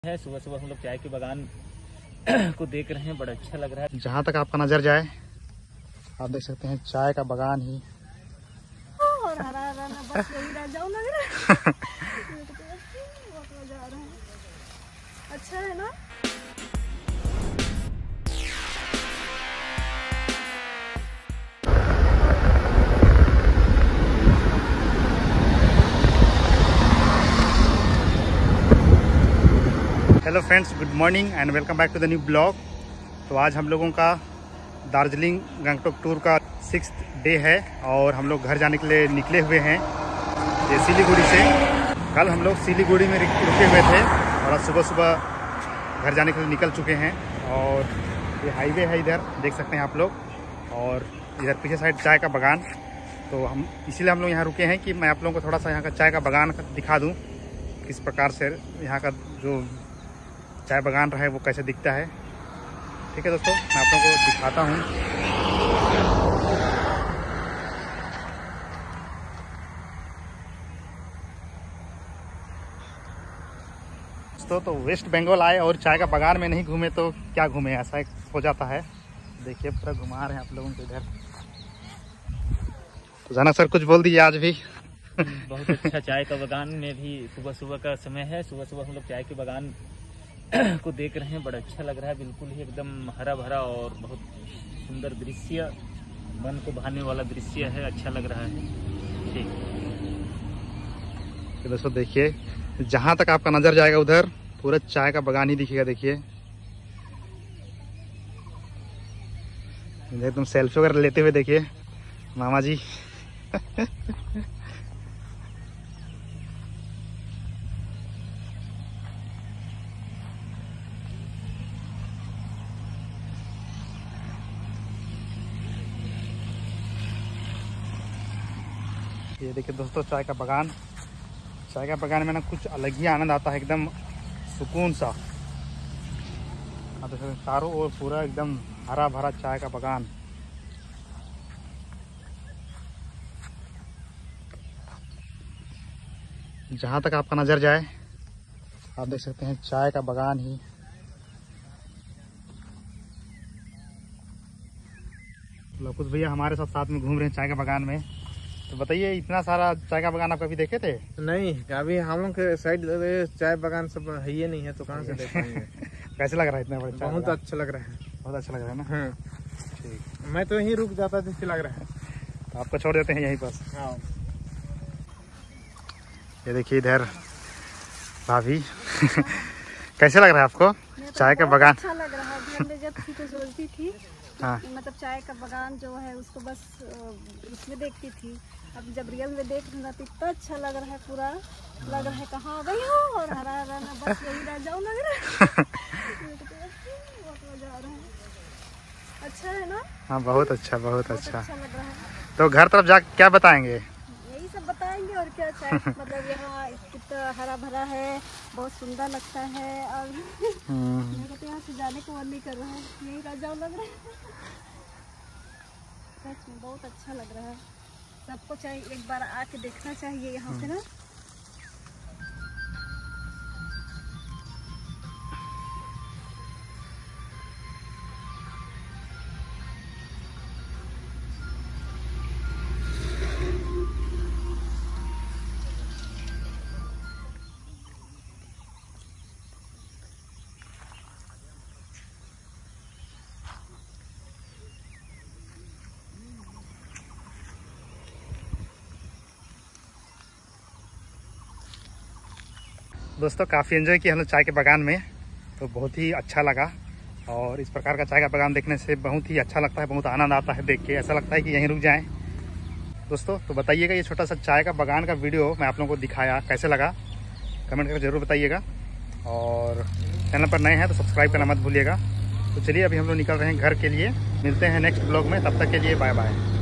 है। सुबह सुबह हम लोग चाय के बागान को देख रहे हैं, बड़ा अच्छा लग रहा है। जहाँ तक आपका नजर जाए आप देख सकते हैं चाय का बागान ही और हरा हरा ना बस यही रह जाऊं लग रहा है। बहुत मजा आ रहा है, अच्छा है ना। Hello friends, good morning and welcome back to the new blog. तो आज हम लोगों का दार्जिलिंग गंगटोक टूर का 6th डे है और हम लोग घर जाने के लिए निकले हुए हैं ये सिलीगुड़ी से। कल हम लोग सिलीगुड़ी में रुके हुए थे और आज सुबह सुबह घर जाने के लिए निकल चुके हैं। और ये हाईवे है, इधर देख सकते हैं आप लोग, और इधर पीछे साइड चाय का बागान। तो हम इसीलिए हम लोग यहाँ रुके हैं कि मैं आप लोगों को थोड़ा सा यहाँ का चाय का बागान दिखा दूँ, किस प्रकार से यहाँ का जो चाय बागान रहा है वो कैसे दिखता है। ठीक है दोस्तों, मैं आप लोगों को दिखाता हूँ। तो वेस्ट बंगाल आए और चाय का बागान में नहीं घूमे तो क्या घूमे, ऐसा एक हो जाता है। देखिए पूरा घुमा रहे हैं आप लोगों को इधर। तो जाना सर कुछ बोल दीजिए आज भी। बहुत अच्छा चाय का बागान में भी सुबह सुबह का समय है। सुबह सुबह हम लोग चाय के बागान को देख रहे हैं, बड़ा अच्छा लग रहा है। बिल्कुल ही एकदम हरा भरा और बहुत सुंदर दृश्य, मन को भाने वाला दृश्य है, अच्छा लग रहा है। ठीक दोस्तों देखिए, जहाँ तक आपका नजर जाएगा उधर पूरा चाय का बागान ही दिखेगा। देखिए इधर तुम सेल्फी वगैरह लेते हुए देखिए मामा जी। ये देखिए दोस्तों चाय का बागान। चाय का बागान में ना कुछ अलग ही आनंद आता है, एकदम सुकून सा। आप देख सकते हैं चारों ओर पूरा एकदम हरा भरा चाय का बागान। जहाँ तक आपका नजर जाए आप देख सकते हैं चाय का बागान ही। लकुश भैया हमारे साथ में घूम रहे हैं चाय का बागान में। तो बताइए, इतना सारा चाय का बागान आप कभी देखे थे? नहीं, अभी हम लोग के साइड चाय बागान सब है ही नहीं है, तो कहाँ से देख पाएंगे। कैसे लग रहा है इतना बड़ा चाय? बहुत अच्छा लग रहा है, बहुत अच्छा लग रहा है ना। हाँ। ठीक, मैं तो यहीं रुक जाता जिससे लग रहा है। तो आपको छोड़ देते हैं यहीं पास। हाँ। ये देखिए इधर भाभी। कैसे लग रहा है आपको चाय का बागान? अच्छा लग रहा है। हमने जब थी तो सोचती थी हाँ। मतलब चाय का बागान जो है उसको बस उसमें देखती थी, अब जब रियल में देख रही थी इतना अच्छा लग रहा है। पूरा लग रहा है कहाँ आ गई हो, और हरा हरा ना बस यही रह जाऊं लग रहा है। बहुत मजा आ रहा है, अच्छा है ना। हाँ बहुत अच्छा, बहुत अच्छा। अच्छा लग रहा है। तो घर तरफ जा क्या बताएंगे? यही सब बताएंगे और क्या। चाय मतलब यहाँ कितना हरा भरा है, बहुत सुंदर लगता है। और मेरे को यहाँ से जाने को मन नहीं कर रहा है, यही रह जाऊं लग रहा है। सच में बहुत अच्छा लग रहा है। सबको चाहिए एक बार आके देखना चाहिए यहाँ पे ना। दोस्तों काफ़ी एंजॉय किया हम लोग चाय के बागान में, तो बहुत ही अच्छा लगा। और इस प्रकार का चाय का बागान देखने से बहुत ही अच्छा लगता है, बहुत आनंद आता है देख के। ऐसा लगता है कि यहीं रुक जाएं। दोस्तों तो बताइएगा, ये छोटा सा चाय का बागान का वीडियो मैं आप लोगों को दिखाया, कैसे लगा कमेंट करके ज़रूर बताइएगा। और चैनल पर नए हैं तो सब्सक्राइब करना मत भूलिएगा। तो चलिए अभी हम लोग निकल रहे हैं घर के लिए। मिलते हैं नेक्स्ट ब्लॉग में, तब तक के लिए बाय बाय।